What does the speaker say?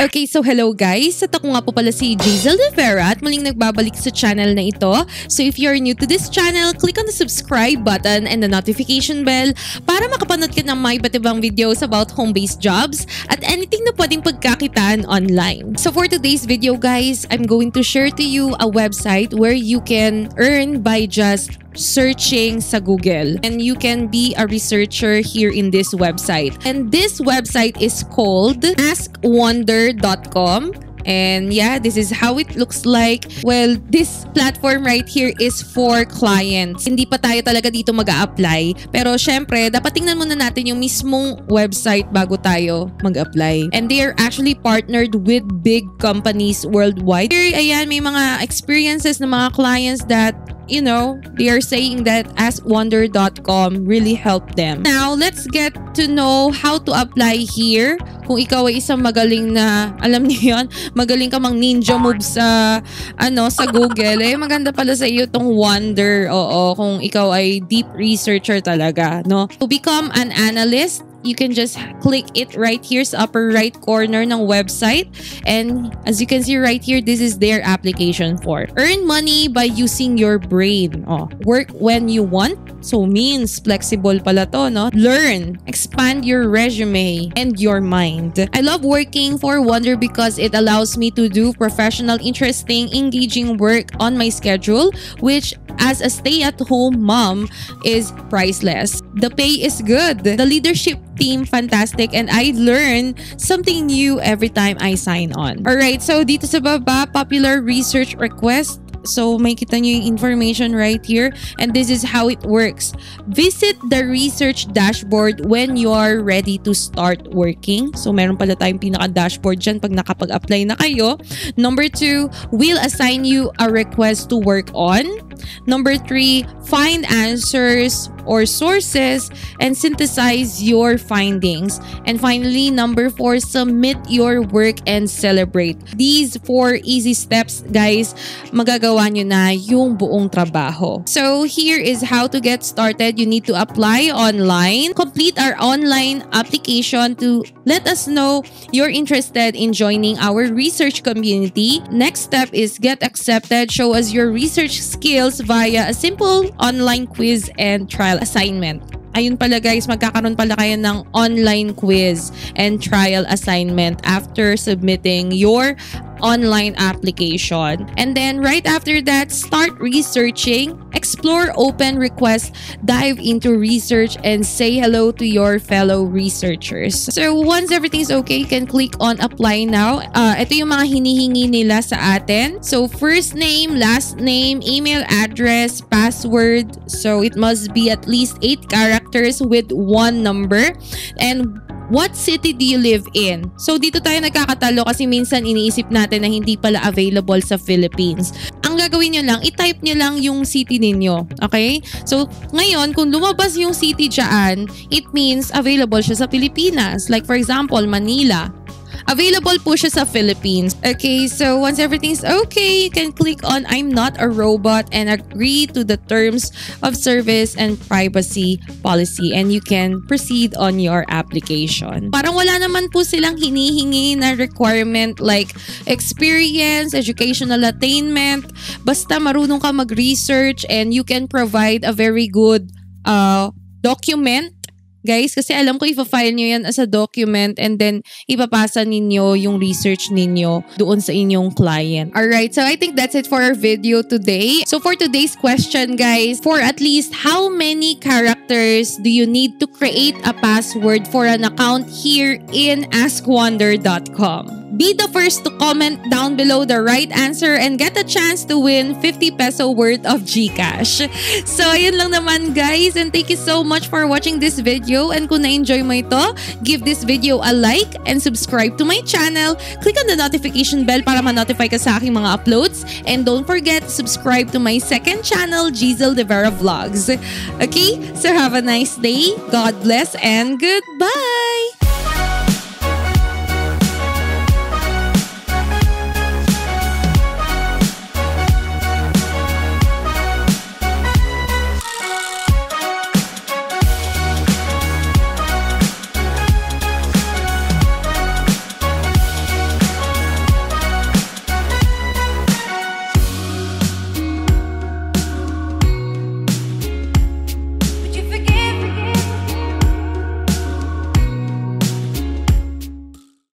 Okay, so hello guys. At ako nga po pala si Jhazel de Vera at muling nagbabalik sa channel na ito. So if you're new to this channel, click on the subscribe button and the notification bell para makapanood ka ng mga iba't ibang videos about home-based jobs at anything na pwedeng pagkakitaan online. So for today's video guys, I'm going to share to you a website where you can earn by just searching sa Google, and you can be a researcher here in this website. And this website is called askwonder.com. And yeah, this is how it looks like. Well, this platform right here is for clients. Hindi pa tayo talaga dito mag-a-apply. Pero syempre, dapat tingnan muna natin yung mismong website bago tayo mag-apply. And they are actually partnered with big companies worldwide. Here, ayan, may mga experiences ng mga clients that they are saying that askwonder.com really helped them. Now, let's get to know how to apply here. Kung ikaw ay isang magaling na, alam niyo yun, magaling ka mang ninja move sa Google, maganda pala sa iyo tong Wonder. Oo, kung ikaw ay deep researcher talaga, no? To become an analyst, you can just click it right here sa upper right corner ng website. And as you can see right here, this is their application for. Earn money by using your brain. Work when you want. So means flexible pala to, no? Learn. Expand your resume and your mind. I love working for Wonder because it allows me to do professional, interesting, engaging work on my schedule, which as a stay-at-home mom is priceless. The pay is good. The leadership team, fantastic, and I learn something new every time I sign on. Alright, so dito sa baba, popular research request. So, may kita nyo yung information right here. And this is how it works. Visit the research dashboard when you are ready to start working. So, meron pala tayong pinaka-dashboard dyan pag nakapag-apply na kayo. Number 2, we'll assign you a request to work on. Number 3, find answers or sources and synthesize your findings. And finally, number 4, submit your work and celebrate. These 4 easy steps, guys, magagawa nyo na yung buong trabaho. So here is how to get started. You need to apply online. Complete our online application to let us know you're interested in joining our research community. Next step is get accepted. Show us your research skills via a simple online quiz and trial assignment. Ayun pala guys, magkakaroon pala kayo ng online quiz and trial assignment after submitting your online application. And then right after that, start researching, explore open requests, dive into research, and say hello to your fellow researchers. So once everything's okay, you can click on apply now. Ito yung mga hinihingi nila sa atin. So first name, last name, email address, password. So it must be at least 8 characters with 1 number. And what city do you live in? So dito tayo nagkakatalo kasi minsan iniisip natin na hindi pala available sa Philippines. Ang gagawin nyo lang, i-type nyo lang yung city ninyo. Okay? So ngayon, kung lumabas yung city dyan, it means available siya sa Pilipinas. Like for example, Manila. Available po siya sa Philippines. Okay, so once everything's okay, you can click on I'm not a robot and agree to the terms of service and privacy policy, and you can proceed on your application. Parang wala naman po silang hinihingi na requirement like experience, educational attainment. Basta marunong ka mag-research and you can provide a very good document. Guys, kasi alam ko ipa-file nyo yan as a document and then ipapasa ninyo yung research ninyo doon sa inyong client. Alright, so I think that's it for our video today. So for today's question, guys, for at least how many characters do you need to create a password for an account here in askwonder.com? Be the first to comment down below the right answer and get a chance to win 50 peso worth of GCash. So, ayun lang naman guys, and thank you so much for watching this video. And kung na-enjoy mo ito, give this video a like and subscribe to my channel. Click on the notification bell para ma-notify ka sa aking mga uploads. And don't forget to subscribe to my second channel, Jhazel de Vera Vlogs. Okay, so have a nice day. God bless and goodbye!